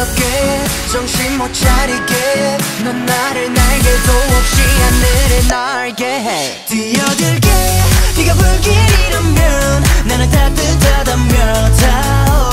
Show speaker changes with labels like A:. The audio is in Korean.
A: 어떻게 정신 못 차리게 넌 나를 날개도 없이 하늘에 날게 해. 뛰어들게 네가 불길이라면 나는 따뜻하다며 다